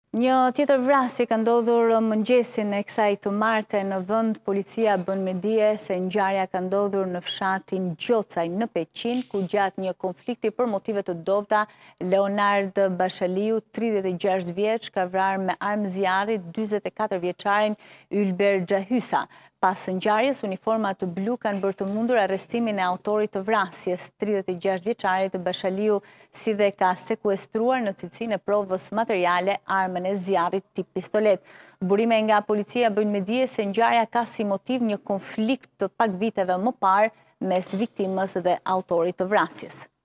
Një tjetër vrasje ka ndodhur mëngjesin e kësaj të marte në vend. Policia bën me dije se ngjarja ka ndodhur në fshatin Gjocaj në Peqin, ku gjatë një konflikti për motive të dobta, Leonard Bashaliu, 36 vjeç, ka vrarë me armë zjarri 44 vjeçarin Ylber Xhahysa. Pas ngjarjes, uniformat blu kanë bërë të mundur arrestimin e autorit të vrasjes, 36 vjeçarit Bashaliu, si dhe ka sekuestruar në cilësinë e provës materiale armën e zjarrit tip pistolet. Burime nga policia bëjnë me dije se ngjarja ka si motiv një konflikt të pak viteve më parë mes viktimës dhe autorit të vrasjes.